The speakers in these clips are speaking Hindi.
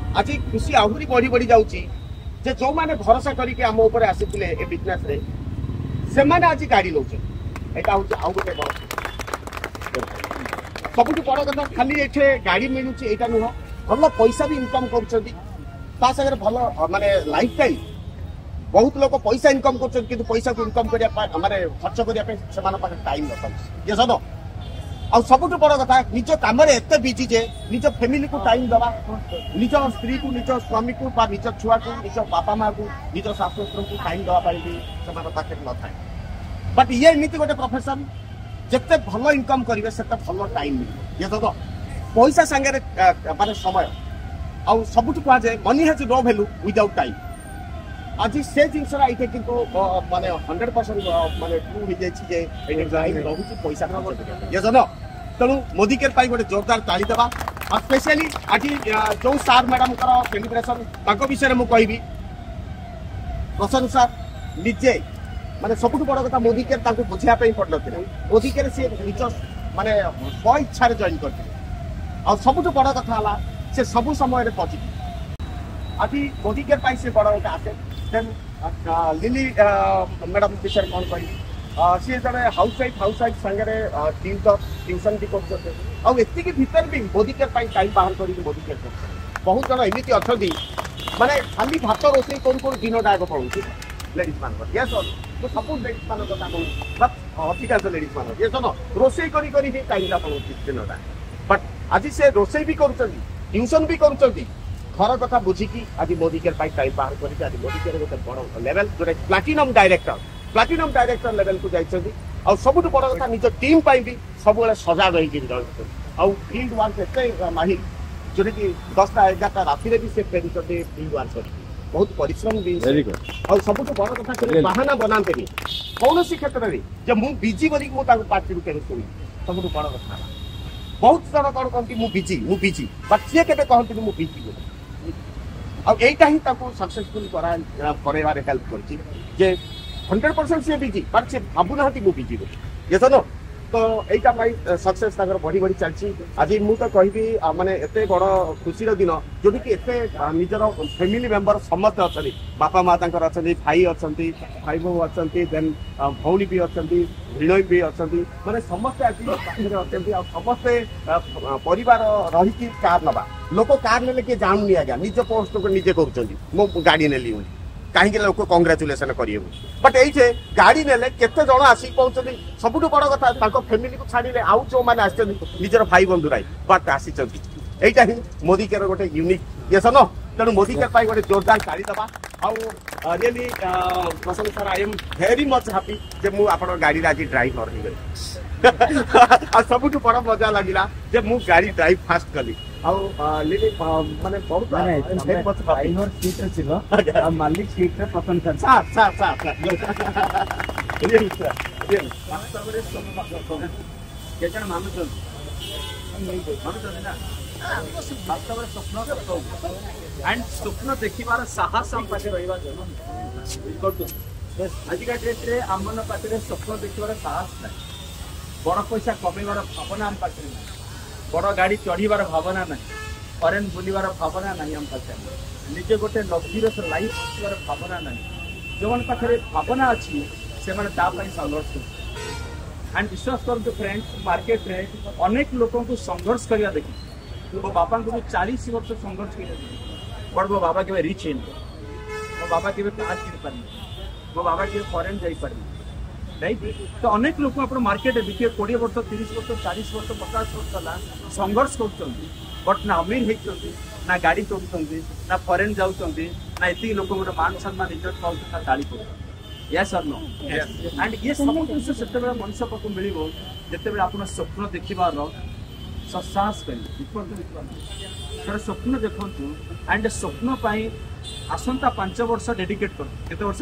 आज खुशी आहरी बढ़ी बढ़ी जाऊँगी जे जो मैंने भरोसा करके आम उपर आसी ए बिजनेस रे से मैंने आज गाड़ी लौचे यहाँ हूँ आउ गोटे बड़ सबुठ बड़ कथा खाली ये गाड़ी मिलूँ यहाँ नुह भल पैसा भी इनकम कर भल माने लाइफ टाइम बहुत लोग पैसा इनकम कर पैसा को इनकम करने माने खर्च करने टाइम ये सद आ सबुठ बड़ कथा निज कम एत बिजी जे निज फैमिली को टाइम दवा निज स्त्री को निज स्वामी को निज छुआ को निज बापा माँ को निज शाशु को टाइम दवाई भी से न था बट ये एमती गोटे प्रोफेशन जिते भल इनकम करेंगे से भल टाइम मिले ये तो पैसा सांगे माने समय आउ सबुठ कह जाए money has no value without time आज से जिनसा ये कि माने 100% माने ट्रू हो जाए रोचे पैसा ये जन तेणु मोदीकेयर गोटे जोरदार ताली देवा और स्पेशली आज जो सार मैडम सेलिब्रेशन विषय में कहि प्रसन्न सार निजे माने सबुठ बड़ कथा मोदीकेयर बुझापी पड़ ना मोदीकेयर सी निज माने स्व इच्छा जॉइन करते और सबुठ बड़ कथा से सब समय पॉजिटिव आज मोदीकेयर से बड़ गोटे आसे देन लिली मैडम विषय कौन कह सी जड़े हाउसवाइफ सांगे ट्यूशन भी करती भितर भी मोदीकेयर टाइम बाहर कर मोदीकेयर कर बहुत जन एमती अच्छा माने खाली भात रोषे करू दिन टाक पड़ू लेडीज मान यस तो सब लेडीज मान कथा कहूँ अधिकांश लेडीज मान ये जन रोषे टाइम पड़ू दिन टाक बट आज से रोषे भी कर ट्यूशन भी कर घर कथा बुझिकी आज मोदीकेयर टाइम बाहर कर आज मोदीकेयर गोटे बड़ लेवल जो प्लाटिनम डायरेक्टर लेवल को जाइए और सबुठ बड़ कथा निज टीम भी सब सजाग हो फील्ड वर्क एत माहिर जोटा कि 10टा 11टा राति भी से फेरुंट फील्ड वर्क कर बहुत परिश्रम भी और सबुठ बड़ कथा बाहाना बनाते कौन क्षेत्र में मुझे बिजी बोली पार्टी के शुणी सबुठ बड़ कथा बहुत जन कौन कहती मुझे बिजी बट सी के कहते मुझे बिजी बोली आईटा ही सक्सेसफुल करार हेल्प कर 100% सी बिजी बट सी भावुना बिजी बोली ये तो तो यहाँ सक्सेस बढ़ी बढ़ी चलती आज मुझे कहि माने एत बड़ खुशी दिन जो कि एत निजर फैमिली मेंबर समस्त अच्छा बापा माँ अच्छा भाई अच्छा भाई बो अच्छा देन भौणी भी अच्छा भिणई भी अच्छा मैंने समस्ते आज अच्छा समस्ते परिवार रही कार नवा लोक कार ने किए जानूनी आज्ञा निज पोस्ट को निजे कर गाड़ी नेली कहीं लोक कंग्राचुलेसन करेंगे बट ये गाड़ी ने केते जन आसिक पहुंचती सबुठ बड़ कथा फैमिली को छाड़े आउ जो मैंने आजर भाई बंधु राय बट आसी यहीटा ही मोदीकेयर गोटे यूनिक ये सन तेणु मोदीकेयर गोटे जोरदार ताली दबा आउ रियली प्रसन्न sir I am very much happy जे मु आपन गाड़ी आज ड्राइव कर सबुठ बड़ मजा लगिला जे मु गाड़ी ड्राइव फास्ट कली लिली माने बहुत ड्राइवर सीट रे छिलो आ मालिक सीट रे पसंद कर साफ रियल वास्तव रे के जन मानु चल ना वास्तव रे स्वप्न एंड स्वप्न देखिबार साहस हम पाटे रहिबा जरूर आज का डेट रे आमन पाटे स्वप्न देखिबार साहस नै बड़ पैसा कमेबार भावना हम पाटे नै बड़ गाड़ी चढ़ीबार भावना ना फरेन बुलवार भावना ना हम पाखे निजे गोटे लग्जरियस लाइफ बचार भावना ना जो मन पाखे भावना अच्छी से संघर्ष एंड विश्वास करते फ्रेंड्स मार्केट रे अनेक लोगों को संघर्ष करवा देखी मो बापा को 40 वर्ष संघर्ष कर बट मो बाबा के रिच इन मो बाबा के कार किन पार मो बाबा के फरेन जापर राइट तो अनेक लोग आप मार्केट देखिए 20 वर्ष 30 वर्ष 40 वर्ष 50 वर्ष संघर्ष कर बट ना अमीर होती ना गाड़ी चलुँच ना फरेन जाऊँच ना ये लोक मान सम्मान इज्जत पाँच ना गाड़ी कर यस और नो एंड ये सब जिन से मनुष्य पाक मिल जिते आप स्वप्न देखार ससाहस करें स्वप्न देखु एंड स्वप्न आसंता 5 वर्ष डेडिकेट कर केते वर्ष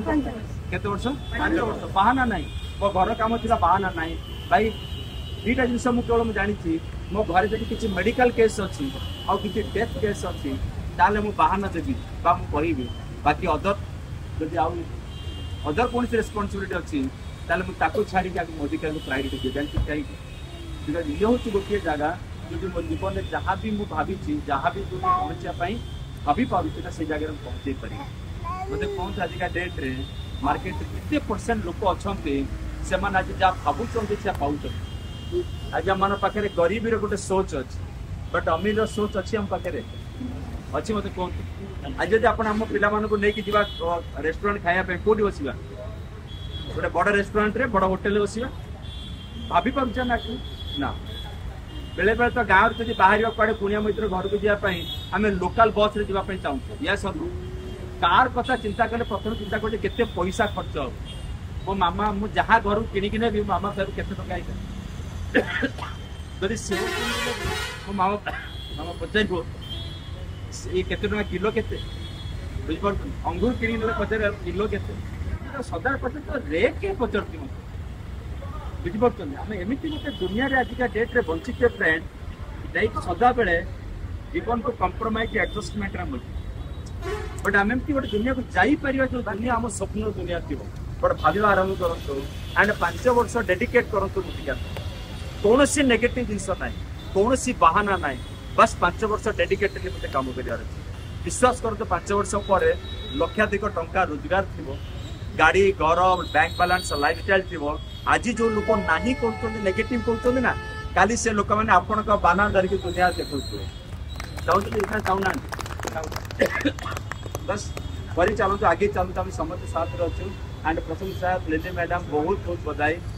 5 वर्ष बाहाना ना मो घर कम थी बाहाना ना भाई दुईटा जिन केवल जानी मो घर जब किसी मेडिकल केस अच्छी आउ कि डेथ केस अच्छी ताले मु बाहाना देवी कहि बाकी अदर जब आउ अदर कौन रेस्पॉन्सिबिलिटी अच्छी ताले मु ताको छाड़ी के मोदी के प्रायोरिटी दे जानती कहीं बिकॉज ये हूँ गोटे जगह जो मो जीवन में जहाँ भी मुझे भावी जहाँ भी जो पहुँचा भाभी पार्टी से जगह पहुँचे पारि मत कहते आजिका डेट रे मार्केट केते परसेंट लोक अच्छा से आज जहाँ भावुं से पाँच आज आम पाखे गरीबी गोटे सोच अच्छी बट अमीर सोच अच्छी आम पाखे अच्छी मत कहते आज जब आप आम पिला नहीं जा रेस्टोरेंट खायापी कौटी बसवा गोटे बड़ रेस्टोरेंट रे बड़ होटेल बसवा भाभी पार्छ ना बेले बेले तो गाँव में बाहर कड़े कुणिया मित्र घर को जावाई आम लोकाल बस रे जावाई चाहूँ या सब कार कथा चिंता कले प्रथम चिंता कर केते पैसा खर्च हो मो मामा मुझे जहाँ घर किणिकी नेबी मामा फेर केते टका आइता जदि से मो मामा मामा पचार ये केते टका किलो केते बुझिपार अंगूर किणी ने पचार किलो केते सदा पचार तो रेट के पचारती मत बुझिपार आम एमती गोटे दुनिया रे आजिका डेट रे बंचिते फ्रेंड सदा बेले जीवन को कंप्रोमाइज एडजस्टमेंट रे मिल बट आम एमती गोटे दुनिया को जापर जो दुनिया आम स्वप्न दुनिया थी बट भाव आरंभ करूँ एंड 5 वर्ष डेडिकेट करूँ मोदिकार कौन सी नेगेटिव जिनस ना कौन सी बहाना ना बस 5 वर्ष डेडिकेटेडली मत काम कर विश्वास करूँ 5 वर्ष पर लक्षाधिक टंका रोजगार थी गाड़ी घर बैंक बालांस लाइफ स्टाइल थी आज जो लोक ना कहते नेगेटिव कहते ना काली से लोक मैंने आपण बाना धरिकी दुनिया देखुए चाहते चाहूना बस वरी चलते आगे चलते आम समस्त साथ अच्छे एंड प्रथम साहब लेजे मैडम बहुत बहुत बधाई।